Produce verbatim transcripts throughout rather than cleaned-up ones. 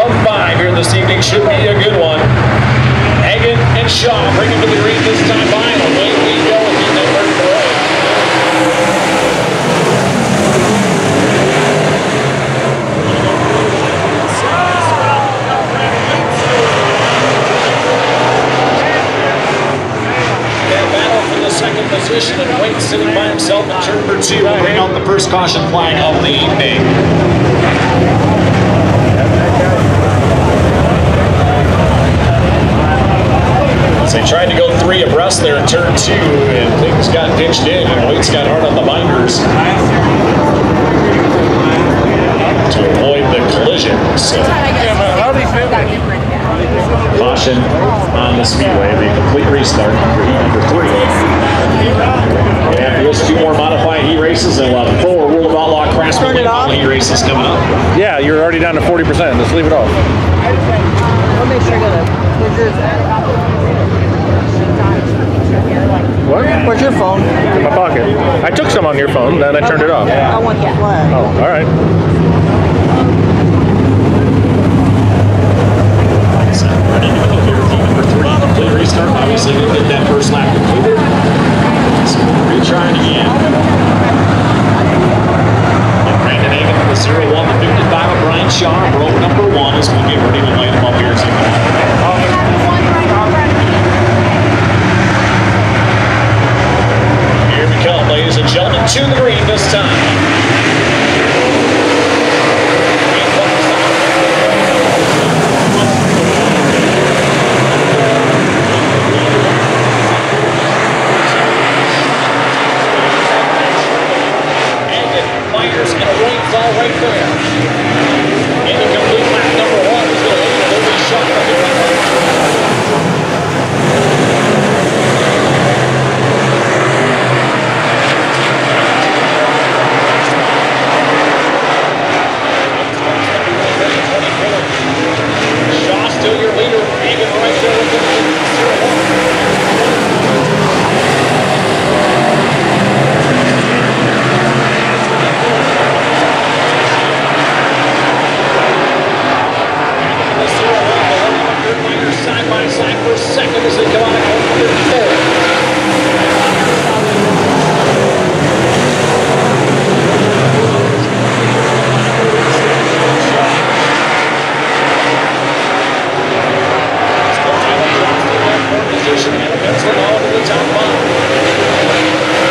of five here this evening. Should be a good one. Hagan and Shaw bring him to the green this time by. And away we go with the number three. Second position, and Wade sitting by himself in turn number two will bring out the first caution flag of the evening. So they tried to go three abreast there in turn two, and things got ditched in, and Wade's got hard on the binders to avoid the collision. So caution on the speedway, the complete restart for heat number three. And after this, two more modified heat races, and we'll have full World of Outlaw Craftsman heat races coming up. Yeah, you're already down to forty percent. Let's leave it off. I'll make sure I go to. Where's yours at? What? Where's your phone? In my pocket. I took some on your phone, then I turned it off. I want the flag. Oh, all right. Complete restart. Obviously, we did that first lap completed. So we're retrying again. And Brandon Hagan for the zero one, the fifty-five of Brian Shaw, row number one, as we get ready to light him up here. Here we come, ladies and gentlemen, to the green this time. Right there. And a complete lap number one is going to lead a little shot right here. Shaw still your leader. Hagan right there with the zero one. Side by side for a second as they come out of fifty-four. Position and a pencil all to the top line.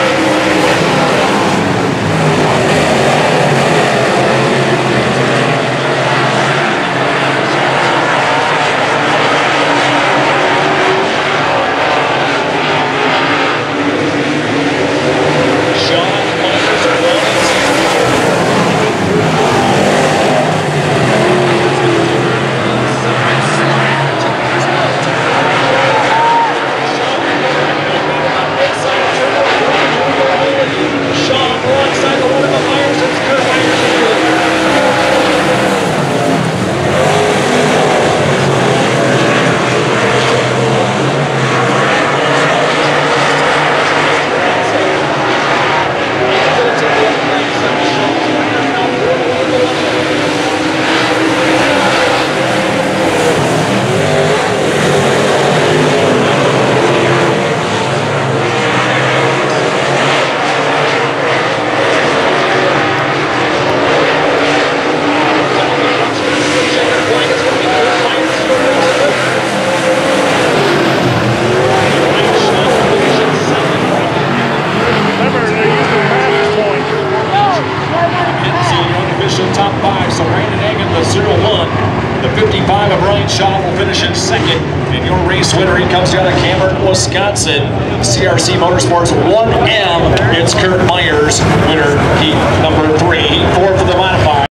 Top five, so Brandon Hagan, the zero one, the fifty-five of Brian Shaw will finish in second, and your race winner, he comes out of Cameron, Wisconsin, C R C Motorsports one M, it's Kurt Myers, winner, heat number three, heat four for the modified.